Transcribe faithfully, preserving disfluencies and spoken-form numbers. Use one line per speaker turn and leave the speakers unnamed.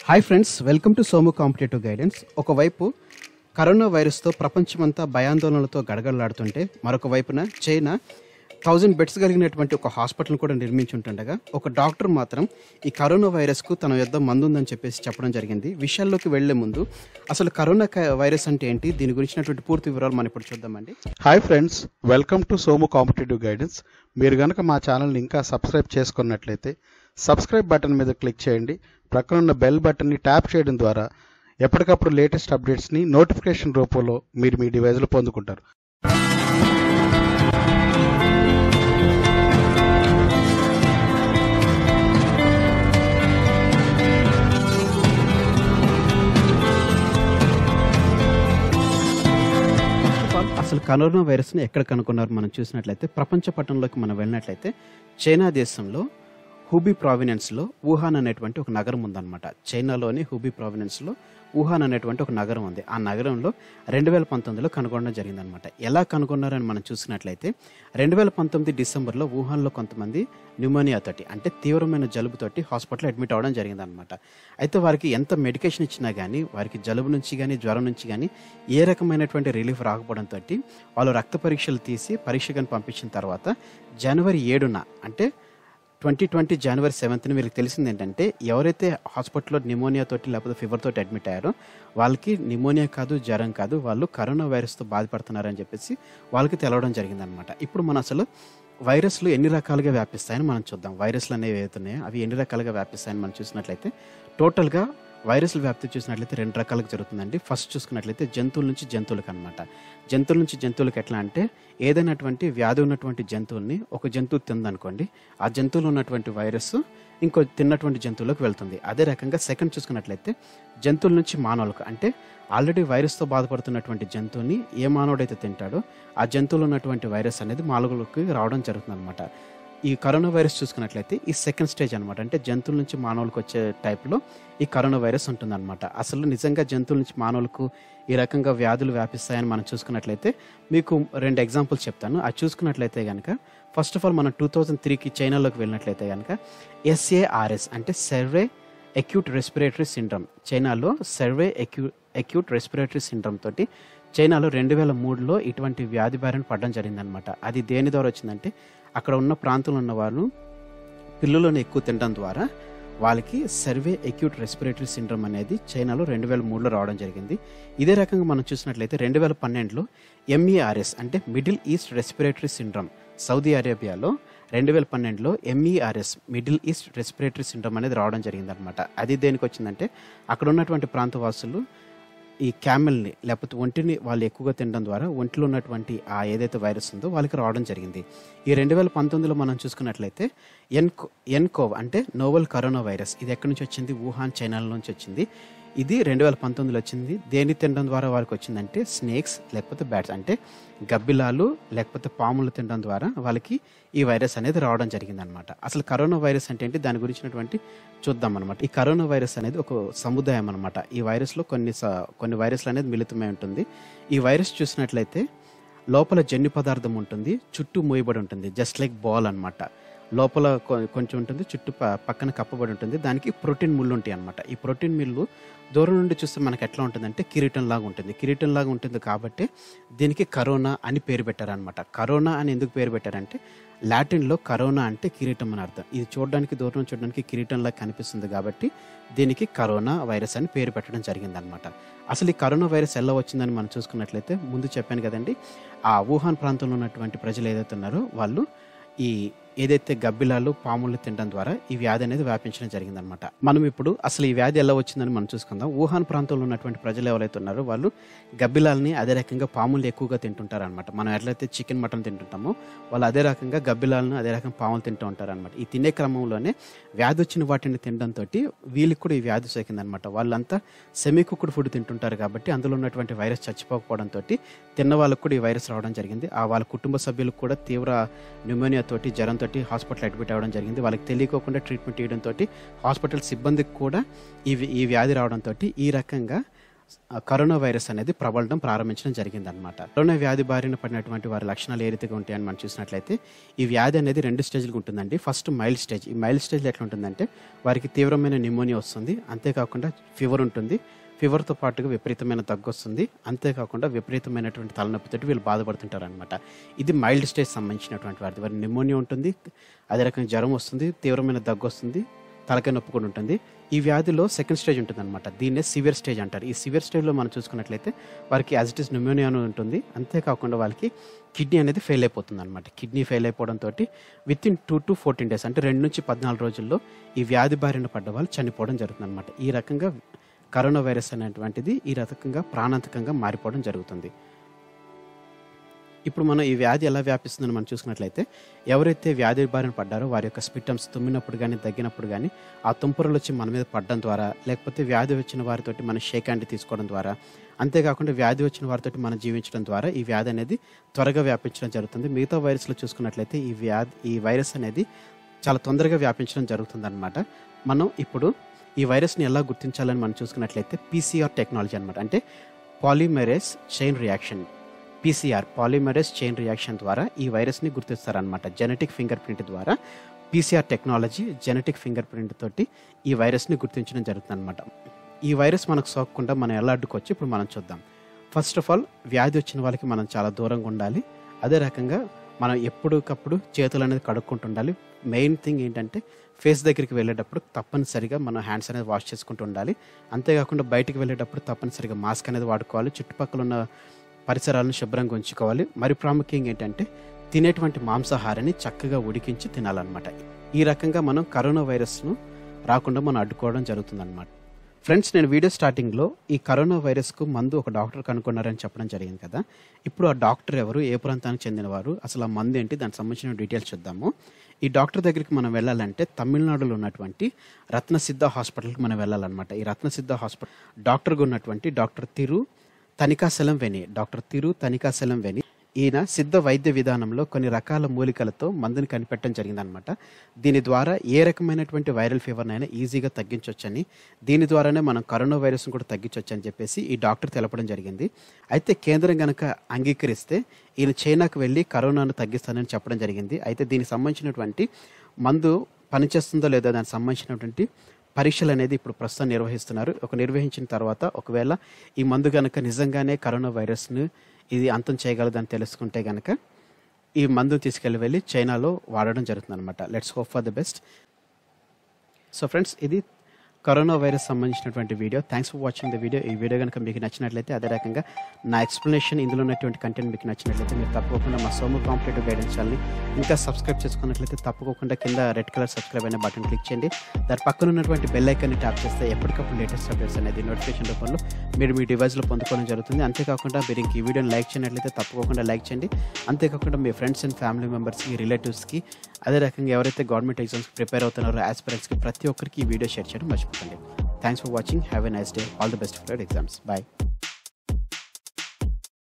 Hi friends, welcome to Somu competitive guidance. ఒకవైపు corona వైరస్తో ప్రపంచమంతా భయాందోళనలతో గడగడలాడుతుంటే, మరొక వైపున చైనా థౌజండ్ బెడ్స్ కలిగినటువంటి ఒక హాస్పిటల్ కూడా నిర్మించుంటుండగా ఒక డాక్టర్ మాత్రం ఈ కరోనా వైరస్కు తన యొద్ద మందు ఉందని చెప్పేసి చెప్పడం జరిగింది. విషయాల్లోకి వెళ్లే ముందు అసలు కరోనా వైరస్ అంటే ఏంటి, దీని గురించినటువంటి పూర్తి వివరాలు మనం ఇప్పుడు చూద్దామండి.
Hi friends, welcome to Somu competitive guidance. మీరు కనుక మా ఛానల్ని ఇంకా సబ్స్క్రైబ్ చేసుకున్నట్లయితే సబ్స్క్రైబ్ బటన్ మీద క్లిక్ చేయండి. ప్రక్కన ఉన్న బెల్ బటన్ని ట్యాప్ చేయడం ద్వారా ఎప్పటికప్పుడు లేటెస్ట్ అప్డేట్స్ని నోటిఫికేషన్ రూపంలో మీరు మీ డివైజ్లో పొందుకుంటారు.
అసలు కరోనా వైరస్ని ఎక్కడ కనుక్కున్నారు మనం చూసినట్లయితే, ప్రపంచ పట్టణంలోకి మనం వెళ్ళినట్లయితే చైనా దేశంలో హూబీ ప్రావినెన్స్లో వుహాన్ అనేటువంటి ఒక నగరం ఉందన్నమాట. చైనాలోని హూబీ ప్రావినెన్స్లో వుహాన్ అనేటువంటి ఒక నగరం ఉంది. ఆ నగరంలో రెండు వేల పంతొమ్మిదిలో కనుగొనడం జరిగిందనమాట. ఎలా కనుగొన్నారని మనం చూసినట్లయితే, రెండు వేల పంతొమ్మిది డిసెంబర్లో వుహాన్లో కొంతమంది న్యూమోనియాతోటి అంటే తీవ్రమైన జలుబుతోటి హాస్పిటల్లో అడ్మిట్ అవ్వడం జరిగిందనమాట. అయితే వారికి ఎంత మెడికేషన్ ఇచ్చినా కానీ వారికి జలుబు నుంచి కానీ జ్వరం నుంచి కానీ ఏ రకమైనటువంటి రిలీఫ్ రాకపోవడంతో వాళ్ళు రక్త పరీక్షలు తీసి పరీక్ష కానీ పంపించిన తర్వాత జనవరి ఏడున అంటే ట్వంటీ ట్వంటీ జనవరి సెవెంత్ని వీళ్ళకి తెలిసింది ఏంటంటే, ఎవరైతే హాస్పిటల్లో నిమోనియా తోటి లేకపోతే ఫీవర్ తోటి అడ్మిట్ అయ్యారో వాళ్ళకి నిమోనియా కాదు, జ్వరం కాదు, వాళ్ళు కరోనా వైరస్తో బాధపడుతున్నారని చెప్పేసి వాళ్ళకి తెలవడం జరిగిందనమాట. ఇప్పుడు మనం అసలు వైరస్లు ఎన్ని రకాలుగా వ్యాపిస్తాయని మనం చూద్దాం. వైరస్లు అనేవి ఏవైతున్నాయో అవి ఎన్ని రకాలుగా వ్యాపిస్తాయని మనం చూసినట్లయితే, టోటల్గా వైరస్ల వ్యాప్తి చూసినట్లయితే రెండు రకాలుగా జరుగుతుందండి. ఫస్ట్ చూసుకున్నట్లయితే జంతువుల నుంచి జంతువులకు అనమాట. జంతువుల నుంచి జంతువులకు ఎట్లా అంటే, ఏదైనటువంటి వ్యాధి ఉన్నటువంటి జంతువుల్ని ఒక జంతువు తిందనుకోండి, ఆ జంతువులో ఉన్నటువంటి వైరస్ ఇంకో తిన్నటువంటి జంతువులకు వెళ్తుంది. అదే రకంగా సెకండ్ చూసుకున్నట్లయితే జంతువుల నుంచి మానవులకు అంటే ఆల్రెడీ వైరస్తో బాధపడుతున్నటువంటి జంతువుని ఏ మానవుడైతే తింటాడో ఆ జంతువులో ఉన్నటువంటి వైరస్ అనేది మానవులకు రావడం జరుగుతుంది అనమాట. ఈ కరోనా వైరస్ చూసుకున్నట్లయితే ఈ సెకండ్ స్టేజ్ అనమాట. అంటే జంతువుల నుంచి మానవులకు వచ్చే టైప్లో ఈ కరోనా వైరస్ ఉంటుందన్నమాట. అసలు నిజంగా జంతువుల నుంచి మానవులకు ఈ రకంగా వ్యాధులు వ్యాపిస్తాయని మనం చూసుకున్నట్లయితే మీకు రెండు ఎగ్జాంపుల్స్ చెప్తాను. అది చూసుకున్నట్లయితే కనుక ఫస్ట్ ఆఫ్ ఆల్ మనం టూ థౌజండ్ త్రీకి చైనాలోకి వెళ్ళినట్లయితే కనుక ఎస్ఏఆర్ఎస్ అంటే సెర్వే అక్యూట్ రెస్పిరేటరీ సిండ్రోమ్, చైనాలో సెర్వే అక్యూ అక్యూట్ రెస్పిరేటరీ సిండ్రోమ్ తోటి చైనాలో రెండు వేల మూడులో ఇటువంటి వ్యాధి బారిన పడడం జరిగిందనమాట. అది దేని ద్వారా వచ్చిందంటే, అక్కడ ఉన్న ప్రాంతంలో ఉన్న వాళ్ళు పిల్లలను ఎక్కువ తినడం ద్వారా వాళ్ళకి సర్వే అక్యూట్ రెస్పిరేటరీ సిండ్రోమ్ అనేది చైనాలో రెండు వేల మూడులో రావడం జరిగింది. ఇదే రకంగా మనం చూసినట్లయితే రెండు వేల పన్నెండులో ఎంఈఆర్ఎస్ అంటే Middle East respiratory syndrome, Saudi అరేబియాలో రెండు వేల పన్నెండులో MERS Middle East respiratory syndrome అనేది రావడం జరిగిందనమాట. అది దేనికి వచ్చిందంటే, అక్కడ ఉన్నటువంటి ప్రాంతవాసులు ఈ క్యామెల్ని లేకపోతే ఒంటిని వాళ్ళు ఎక్కువగా తినడం ద్వారా ఒంటిలో ఉన్నటువంటి ఆ ఏదైతే వైరస్ ఉందో వాళ్ళకి రావడం జరిగింది. ఈ రెండు వేల పంతొమ్మిదిలో మనం చూసుకున్నట్లయితే ఎన్కో ఎన్కోవ్ అంటే నోవెల్ కరోనా వైరస్, ఇది ఎక్కడి నుంచి వచ్చింది? వుహాన్, చైనాల నుంచి వచ్చింది. ఇది రెండు వేల పంతొమ్మిదిలో వచ్చింది. దేన్ని తినడం ద్వారా వారికి వచ్చిందంటే స్నేక్స్ లేకపోతే బ్యాట్స్ అంటే గబ్బిలాలు లేకపోతే పాములు తినడం ద్వారా వాళ్ళకి ఈ వైరస్ అనేది రావడం జరిగిందనమాట. అసలు కరోనా వైరస్ అంటే ఏంటి, దాని గురించినటువంటి చూద్దాం అనమాట. ఈ కరోనా వైరస్ అనేది ఒక సముదాయం అనమాట. ఈ వైరస్లో కొన్ని కొన్ని వైరస్లు అనేది మిళితమై ఉంటుంది. ఈ వైరస్ చూసినట్లయితే లోపల జన్యు పదార్థం ఉంటుంది, చుట్టూ మూయబడి ఉంటుంది, జస్ట్ లైక్ బాల్ అనమాట. లోపల కొంచెం ఉంటుంది, చుట్టూ పక్కన కప్పబడి ఉంటుంది. దానికి ప్రోటీన్ ముళ్ళు ఉంటాయి అనమాట. ఈ ప్రోటీన్ ముళ్ళు దూరం నుండి చూస్తే మనకి ఎట్లా ఉంటుందంటే కిరీటం లాగా ఉంటుంది. కిరీటం లాగా ఉంటుంది కాబట్టి దీనికి కరోనా అని పేరు పెట్టారనమాట. కరోనా అని ఎందుకు పేరు పెట్టారంటే, లాటిన్లో కరోనా అంటే కిరీటం అని అర్థం. ఇది చూడడానికి దూరం చూడడానికి కిరీటంలా కనిపిస్తుంది కాబట్టి దీనికి కరోనా వైరస్ అని పేరు పెట్టడం జరిగిందనమాట. అసలు ఈ కరోనా వైరస్ ఎలా వచ్చిందని మనం చూసుకున్నట్లయితే, ముందు చెప్పాను కదండి, ఆ వుహాన్ ప్రాంతంలో ఉన్నటువంటి ప్రజలు ఏదైతే ఉన్నారో వాళ్ళు ఈ ఏదైతే గబ్బిలాలు పాములు తినడం ద్వారా ఈ వ్యాధి అనేది వ్యాపించడం జరిగిందనమాట. మనం ఇప్పుడు అసలు ఈ వ్యాధి ఎలా వచ్చిందని మనం చూసుకుందాం. వుహాన్ ప్రాంతంలో ఉన్నటువంటి ప్రజలు ఎవరైతే ఉన్నారో వాళ్ళు గబ్బిలాలని అదే రకంగా పాములు ఎక్కువగా తింటుంటారు అనమాట. మనం ఎట్లయితే చికెన్ మటన్ తింటుంటామో వాళ్ళు అదే రకంగా గబ్బిలాలను అదే రకంగా పాములు తింటూ ఉంటారు అనమాట. ఈ తినే క్రమంలోనే వ్యాధి వచ్చిన వాటిని తినడంతో వీళ్ళకి కూడా ఈ వ్యాధి సోకిందనమాట. వాళ్ళంతా సెమీ కుక్డ్ ఫుడ్ తింటుంటారు కాబట్టి అందులో ఉన్నటువంటి వైరస్ చచ్చిపోకపోవడంతో తిన్న వాళ్ళకు కూడా ఈ వైరస్ రావడం జరిగింది. ఆ వాళ్ళ కుటుంబ సభ్యులకు కూడా తీవ్ర న్యూమోనియా తోటి జ్వరంతో హాస్పిటల్ అడ్మిట్ అవ్వడం జరిగింది. వాళ్ళకి తెలియకోకుండా ట్రీట్మెంట్ ఇవ్వడంతో హాస్పిటల్ సిబ్బందికి కూడా ఈ ఈ వ్యాధి రావడంతో ఈ రకంగా కరోనా వైరస్ అనేది ప్రబలడం ప్రారంభించడం జరిగిందనమాట. కరోనా వ్యాధి బారిన పడినటువంటి వారి లక్షణాలు ఏ రీతిగా ఉంటాయని మనం చూసినట్లయితే ఈ వ్యాధి అనేది రెండు స్టేజ్లు ఉంటుందండి. First mild stage. ఈ మైల్డ్ స్టేజ్లో ఎట్లా ఉంటుందంటే వారికి తీవ్రమైన న్యూమోనియా వస్తుంది, అంతేకాకుండా ఫీవర్ ఉంటుంది, ఫీవర్తో పాటుగా విపరీతమైన దగ్గు వస్తుంది, అంతేకాకుండా విపరీతమైనటువంటి తలనొప్పితో వీళ్ళు బాధపడుతుంటారు అనమాట. ఇది మైల్డ్ స్టేజ్ సంబంధించినటువంటి వారి వారి న్యూమోనియా ఉంటుంది, అదే రకంగా జ్వరం వస్తుంది, తీవ్రమైన దగ్గు వస్తుంది, తలకాయ నొప్పి కూడా ఉంటుంది. ఈ వ్యాధిలో సెకండ్ స్టేజ్ ఉంటుంది అనమాట. దీన్నే సివియర్ స్టేజ్ అంటారు. ఈ సివియర్ స్టేజ్లో మనం చూసుకున్నట్లయితే వారికి యాజ్ ఇట్ ఈస్ న్యూమోనియా ఉంటుంది, అంతేకాకుండా వాళ్ళకి కిడ్నీ అనేది ఫెయిల్ అయిపోతుంది అనమాట. కిడ్నీ ఫెయిల్ అయిపోవడంతో within two to fourteen days అంటే రెండు నుంచి పద్నాలుగు రోజుల్లో ఈ వ్యాధి బారిన పడ్డ వాళ్ళు చనిపోవడం జరుగుతుంది అనమాట. ఈ రకంగా కరోనా వైరస్ అనేటువంటిది ఈ రకంగా ప్రాణాంతకంగా మారిపోవడం జరుగుతుంది. ఇప్పుడు మనం ఈ వ్యాధి ఎలా వ్యాపిస్తుందని మనం చూసుకున్నట్లయితే ఎవరైతే వ్యాధి బారిన పడ్డారో వారి యొక్క స్పిటమ్స్ తుమ్మినప్పుడు కానీ తగ్గినప్పుడు కానీ ఆ తుంపరలు వచ్చి మన మీద పడడం ద్వారా, లేకపోతే వ్యాధి వచ్చిన వారితోటి మనం షేక్ హ్యాండ్ తీసుకోవడం ద్వారా, అంతేకాకుండా వ్యాధి వచ్చిన వారితో మనం జీవించడం ద్వారా ఈ వ్యాధి అనేది త్వరగా వ్యాపించడం జరుగుతుంది. మిగతా వైరస్లో చూసుకున్నట్లయితే ఈ వ్యాధి ఈ వైరస్ అనేది చాలా తొందరగా వ్యాపించడం జరుగుతుంది అనమాట. మనం ఇప్పుడు ఈ వైరస్ని ఎలా గుర్తించాలని మనం చూసుకున్నట్లయితే పీసీఆర్ టెక్నాలజీ అనమాట. అంటే polymerase chain reaction, PCR polymerase chain reaction ద్వారా ఈ వైరస్ని గుర్తిస్తారనమాట. జెనెటిక్ ఫింగర్ ప్రింట్ ద్వారా PCR technology genetic fingerprint తోటి ఈ వైరస్ని గుర్తించడం జరుగుతుంది అనమాట. ఈ వైరస్ మనకు సోకకుండా మనం ఎలా అడ్డుకోవచ్చు ఇప్పుడు మనం చూద్దాం. ఫస్ట్ ఆఫ్ ఆల్ వ్యాధి వచ్చిన వాళ్ళకి మనం చాలా దూరంగా ఉండాలి. అదే రకంగా మనం ఎప్పటికప్పుడు చేతులు అనేది కడుక్కుంటూ ఉండాలి. మెయిన్ థింగ్ ఏంటంటే ఫేస్ దగ్గరికి వెళ్ళేటప్పుడు తప్పనిసరిగా మనం హ్యాండ్స్ అనేది వాష్ చేసుకుంటూ ఉండాలి. అంతేకాకుండా బయటికి వెళ్ళేటప్పుడు తప్పనిసరిగా మాస్క్ అనేది వాడుకోవాలి. చుట్టుపక్కల ఉన్న పరిసరాలను శుభ్రంగా ఉంచుకోవాలి. మరి ప్రాముఖ్యంగా ఏంటంటే తినేటువంటి మాంసాహారాన్ని చక్కగా ఉడికించి తినాలన్నమాట. ఈ రకంగా మనం కరోనా వైరస్ను రాకుండా మనం అడ్డుకోవడం జరుగుతుందన్నమాట. ఫ్రెండ్స్, నేను వీడియో స్టార్టింగ్లో ఈ కరోనా వైరస్కు మందు ఒక డాక్టర్ కనుక్కున్నారని చెప్పడం జరిగింది కదా. ఇప్పుడు ఆ డాక్టర్ ఎవరు, ఏ ప్రాంతానికి చెందినవారు, అసలు ఆ మందు ఏంటి, దానికి సంబంధించిన డీటెయిల్స్ చూద్దాము. ఈ డాక్టర్ దగ్గరికి మనం వెళ్ళాలంటే తమిళనాడులో ఉన్నటువంటి రత్నసిద్ధ హాస్పిటల్కి మనం వెళ్ళాలన్నమాట. ఈ రత్నసిద్ధ హాస్పిటల్ డాక్టర్గా ఉన్నటువంటి డాక్టర్ తిరు తనికాసలం వెని డాక్టర్ తిరు తనికాసలం వెని ఈయన సిద్ధ వైద్య విధానంలో కొన్ని రకాల మూలికలతో మందుని కనిపెట్టడం జరిగిందనమాట. దీని ద్వారా ఏ రకమైనటువంటి వైరల్ ఫీవర్నైనా ఈజీగా తగ్గించవచ్చని, దీని ద్వారానే మనం కరోనా వైరస్ను కూడా తగ్గించవచ్చు అని చెప్పేసి ఈ డాక్టర్ తెలపడం జరిగింది. అయితే కేంద్రం కనుక అంగీకరిస్తే ఈయన చైనాకు వెళ్ళి కరోనాను తగ్గిస్తానని చెప్పడం జరిగింది. అయితే దీనికి సంబంధించినటువంటి మందు పనిచేస్తుందో లేదో దానికి సంబంధించినటువంటి పరీక్షలు అనేది ఇప్పుడు ప్రస్తుతం నిర్వహిస్తున్నారు. ఒక నిర్వహించిన తర్వాత ఒకవేళ ఈ మందు కనుక నిజంగానే కరోనా వైరస్ను ఇది అంతం చేయగలదని తెలుసుకుంటే కనుక ఈ మందును తీసుకెళ్ళి వెళ్ళి చైనాలో వాడడం జరుగుతుంది అనమాట. Let's hope for the best. So friends, ఇది కరోనా వైరస్ సంబంధించినటువంటి video. Thanks for watching the video. ఈ వీడియో కనుక మీకు నచ్చినట్లయితే, అదే రకంగా నా ఎక్స్ప్లెనేషన్ ఇందులో ఉన్నటువంటి కంటెంట్ మీకు నచ్చినట్లయితే మీరు తప్పకుండా మా సోము కాంపిటేటివ్ గైడెన్స్ ఛానల్ని ఇంకా సబ్స్క్రైబ్ చేసుకున్నట్లయితే తప్పకుండా కింద రెడ్ కలర్ సబ్స్క్రైబ్ అనే బటన్ క్లిక్ చేయండి. దాని పక్కన ఉన్నటువంటి బెల్ ఐకాన్ని ట్యాప్ చేస్తే ఎప్పటికప్పుడు లేటెస్ట్ అప్డేట్స్ అనేది నోటిఫికేషన్ రూపంలో మీరు మీ డివైస్లో పొందుకోవడం జరుగుతుంది. అంతేకాకుండా మీరు ఇంక ఈ వీడియోని లైక్ చేయనట్లయితే తప్పకుండా లైక్ చేయండి. అంతేకాకుండా మీ ఫ్రెండ్స్ అండ్ ఫ్యామిలీ మెంబర్స్కి, రిలేటివ్స్కి, అదే రకంగా ఎవరైతే గవర్నమెంట్ ఎగ్జామ్స్కి ప్రిపేర్ అవుతున్నారో ఆస్పిరెంట్స్కి ప్రతి ఒక్కరికి ఈ వీడియో షేర్ చేయడం మర్చిపోకండి. Thanks for watching. Have a nice day. All the best for your exams. Bye.